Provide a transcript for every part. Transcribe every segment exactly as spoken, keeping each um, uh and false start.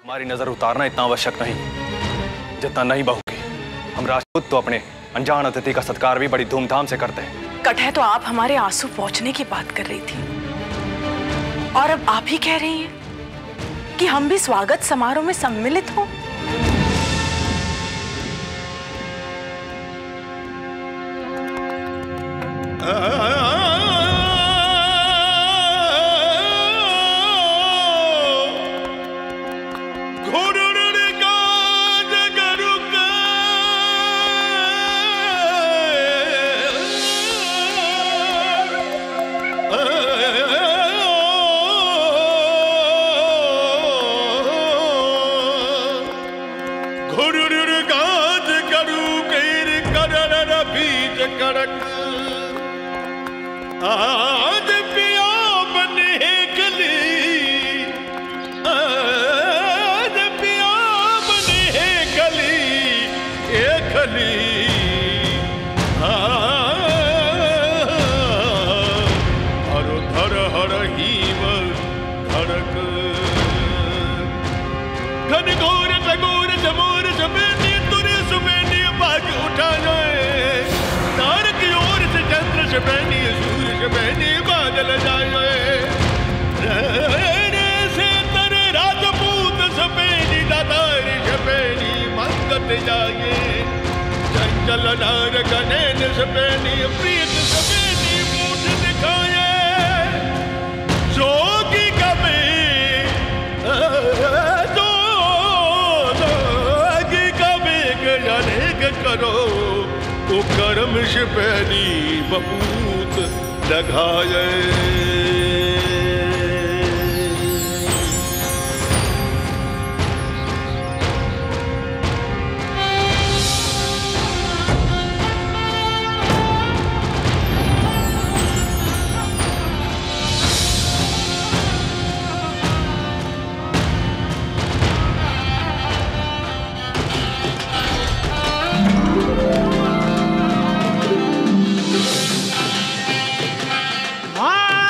हमारी नजर उतारना इतना आवश्यक नहीं जितना नहीं बहू की। हम राजपूत तो अपने अनजान अतिथि का सत्कार भी बड़ी धूमधाम से करते हैं। कटह तो आप हमारे आंसू पहुंचने की बात कर रही थी और अब आप ही कह रही हैं कि हम भी स्वागत समारोह में सम्मिलित हों। आज पिया बने कली, आज पिया बने कली, ए कली हर धर हर हीम धड़क घन घोर तगोर जमोर जमेनी तुरे सुमेनी बाग उठा जाए तार की ओर से चंद्र शबैनी सूर्य शबैनी बादल जाए रहने से तर राजपूत सपेनी दातारी शबैनी मंगत जाए चंचल नार गणेन सपेनी प्रीत सपेनी मूठ दिखाए जोगी कभी जो जोगी कभी अनेक करो तो कर्म शबैनी बहुत लगाए। Ah!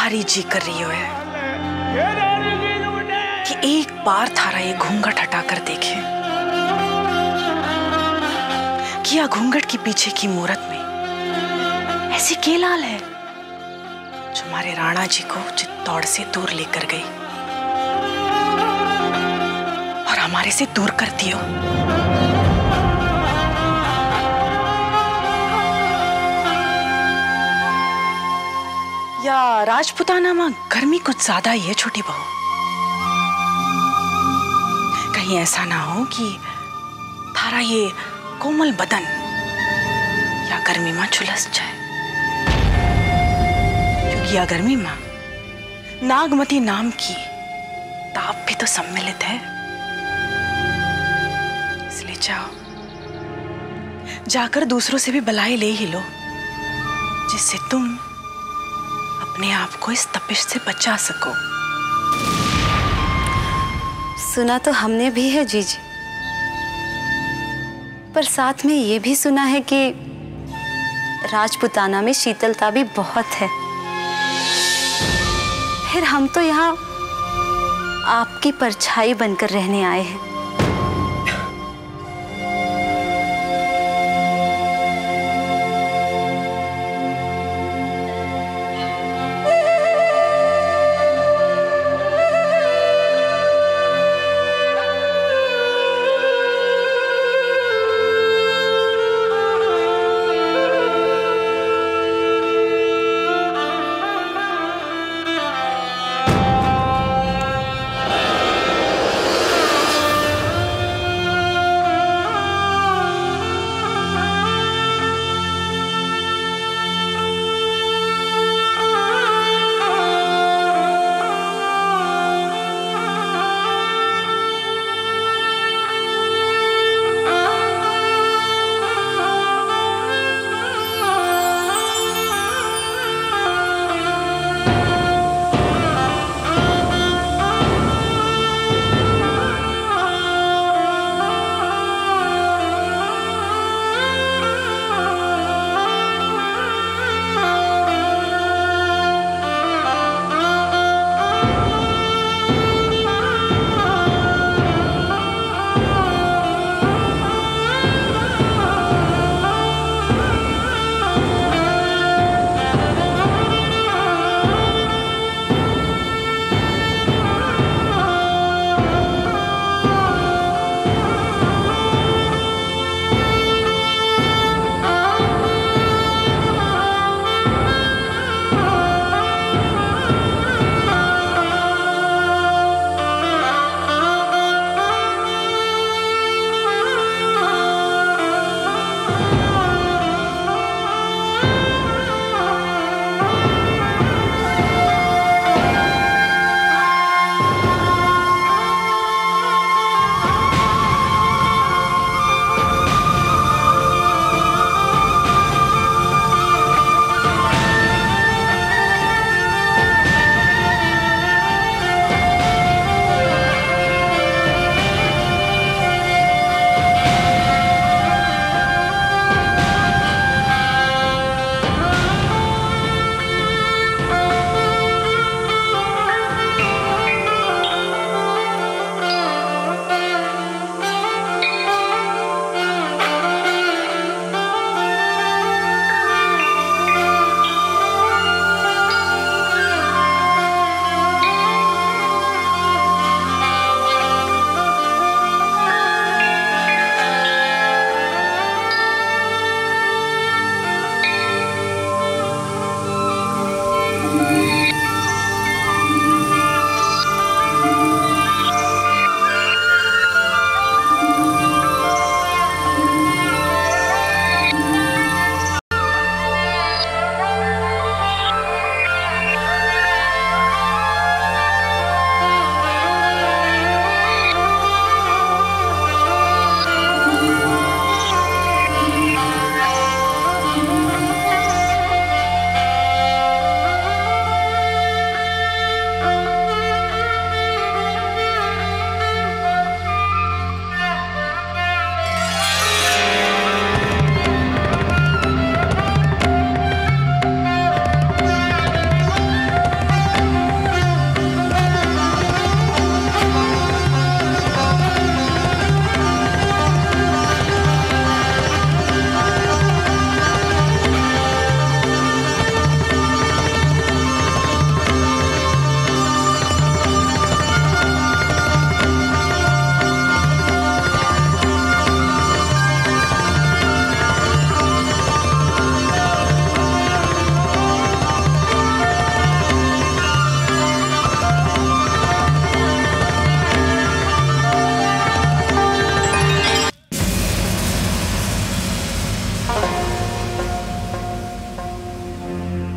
भारी जी कर रही हो है कि एक बार थारा ये घूंघट हटा कर देखे कि या घूंघट के पीछे की मूरत में ऐसी के लाल है जो हमारे राणा जी को चित्तौड़ से दूर लेकर गई और हमारे से दूर करती हो। या राजपुताना मां गर्मी कुछ ज्यादा ही है छोटी बहू। कहीं ऐसा ना हो कि थारा ये कोमल बदन या गर्मी मां झुलस जाए, क्योंकि या गर्मी मां नागमती नाम की ताप भी तो सम्मिलित है। इसलिए जाओ, जाकर दूसरों से भी बलाई ले ही लो, जिससे तुम अपने आप को इस तपिश से बचा सको। सुना तो हमने भी है जीजी, पर साथ में ये भी सुना है कि राजपुताना में शीतलता भी बहुत है। फिर हम तो यहाँ आपकी परछाई बनकर रहने आए हैं।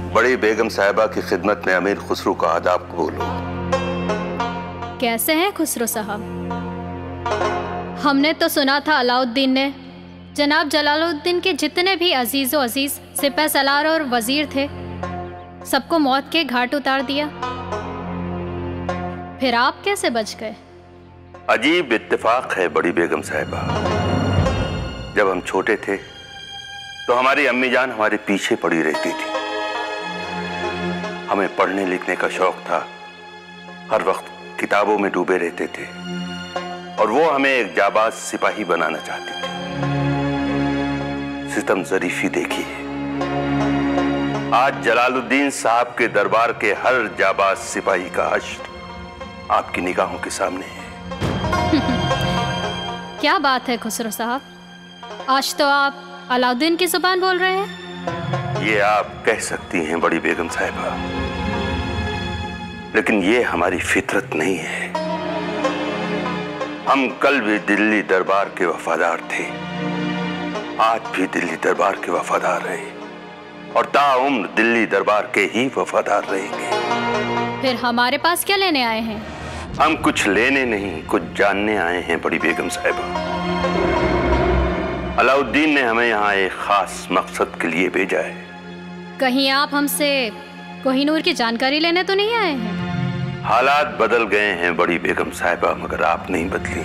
बड़ी बेगम साहिबा की खिदमत में अमीर खुसरो का आदाब कबूल हो। कैसे हैं खुसरो साहब? हमने तो सुना था अलाउद्दीन ने जनाब जलालुद्दीन के जितने भी अजीज व अजीज सिपह सलार और वजीर थे सबको मौत के घाट उतार दिया। फिर आप कैसे बच गए? अजीब इत्तेफाक है बड़ी बेगम साहिबा। जब हम छोटे थे तो हमारी अम्मी जान हमारे पीछे पड़ी रहती थी। हमें पढ़ने लिखने का शौक था, हर वक्त किताबों में डूबे रहते थे और वो हमें एक जाबाज सिपाही बनाना चाहती थी। सितम ज़रीफी देखी है। आज जलालुद्दीन साहब के दरबार के हर जाबाज सिपाही का हश्र आपकी निगाहों के सामने है। क्या बात है खुसरो साहब, आज तो आप अलाउद्दीन की जुबान बोल रहे हैं। ये आप कह सकती हैं बड़ी बेगम साहिबा, लेकिन ये हमारी फितरत नहीं है। हम कल भी दिल्ली दरबार के वफादार थे, आज भी दिल्ली दरबार के वफादार रहे और ताउम्र दिल्ली दरबार के ही वफादार रहेंगे। फिर हमारे पास क्या लेने आए हैं? हम कुछ लेने नहीं, कुछ जानने आए हैं बड़ी बेगम साहिबा। अलाउद्दीन ने हमें यहाँ एक खास मकसद के लिए भेजा है। कहीं आप हमसे कोहिनूर की जानकारी लेने तो नहीं आए हैं? हालात बदल गए हैं बड़ी बेगम साहिबा, मगर आप नहीं बदली।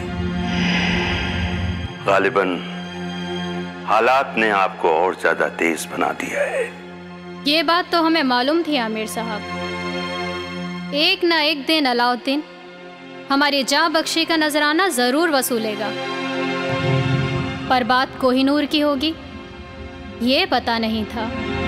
गालिबन हालात ने आपको और ज्यादा तेज बना दिया है। ये बात तो हमें मालूम थी आमिर साहब। एक ना एक दिन अलाउद्दीन हमारी जान बख्शी का नजराना जरूर वसूलेगा, पर बात कोहिनूर की होगी ये पता नहीं था।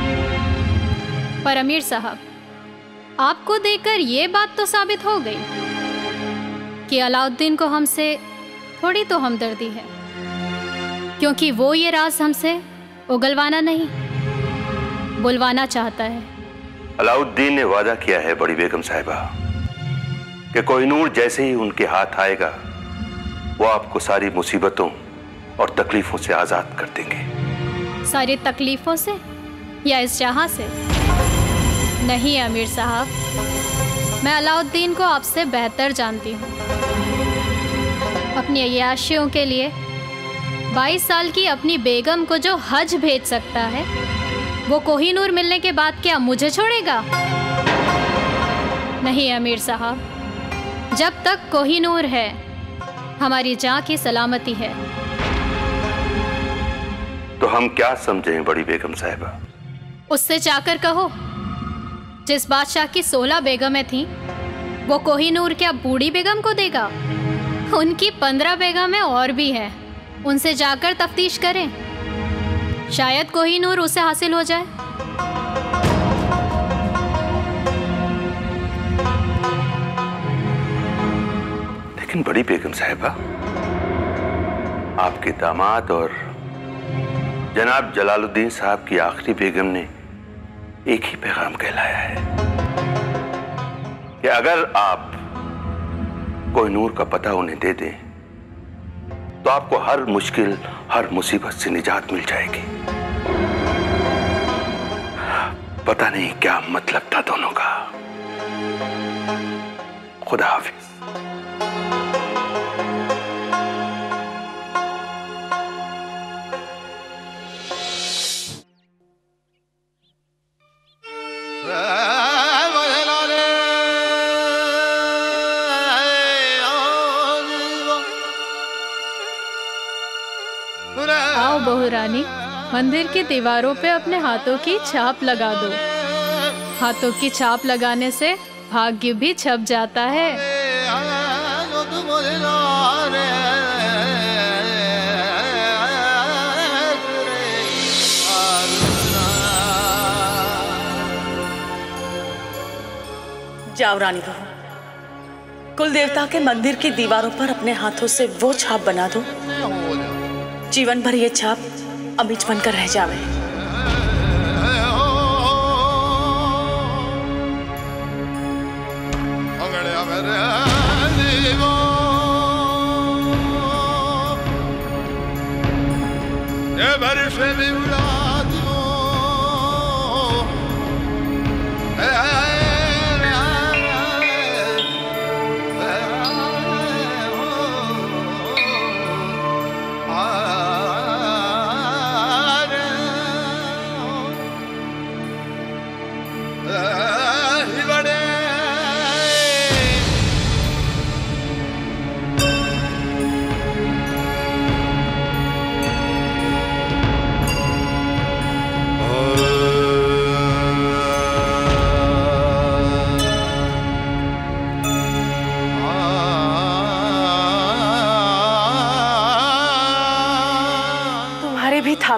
पर अमीर साहब, आपको देखकर ये बात तो साबित हो गई कि अलाउद्दीन को हमसे थोड़ी तो हमदर्दी है, क्योंकि वो ये राज हमसे उगलवाना नहीं बुलवाना चाहता है। अलाउद्दीन ने वादा किया है बड़ी बेगम साहिबा कि कोहिनूर जैसे ही उनके हाथ आएगा वो आपको सारी मुसीबतों और तकलीफों से आजाद कर देंगे। सारी तकलीफों से या इस जहां से? नहीं अमीर साहब, मैं अलाउद्दीन को आपसे बेहतर जानती हूँ। अपनी अय्याशियों के लिए बाईस साल की अपनी बेगम को जो हज भेज सकता है, वो कोहिनूर मिलने के बाद क्या मुझे छोड़ेगा? नहीं अमीर साहब, जब तक कोहिनूर है हमारी जान की सलामती है। तो हम क्या समझें बड़ी बेगम साहिबा? उससे जाकर कहो, जिस बादशाह की सोलह बेगमें थीं, वो कोहिनूर क्या बूढ़ी बेगम को देगा? उनकी पंद्रह बेगमें और भी हैं, उनसे जाकर तफ्तीश करें, शायद कोहिनूर उसे हासिल हो जाए। लेकिन बड़ी बेगम साहिबा, आपके दामाद और जनाब जलालुद्दीन साहब की आखिरी बेगम ने एक ही पैगाम कहलाया है कि अगर आप कोहिनूर का पता उन्हें दे दें तो आपको हर मुश्किल, हर मुसीबत से निजात मिल जाएगी। पता नहीं क्या मतलब था दोनों का। खुदा हाफिज। आओ बहू रानी, मंदिर की दीवारों पे अपने हाथों की छाप लगा दो। हाथों की छाप लगाने से भाग्य भी छप जाता है। जाओ रानी बहू, कुल देवता के मंदिर की दीवारों पर अपने हाथों से वो छाप बना दो, जीवन भर ये छाप अमिज बनकर रह जावे।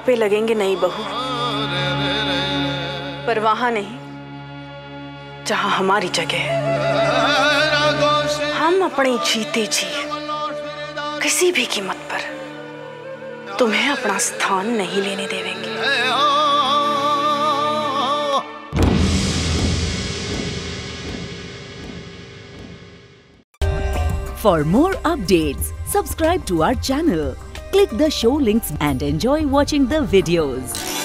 पे लगेंगे नई बहू, पर वहां नहीं जहां हमारी जगह है। हम अपनी जीते जी किसी भी कीमत पर तुम्हें अपना स्थान नहीं लेने देवेंगे। For more updates, subscribe to our channel, click the show links and enjoy watching the videos.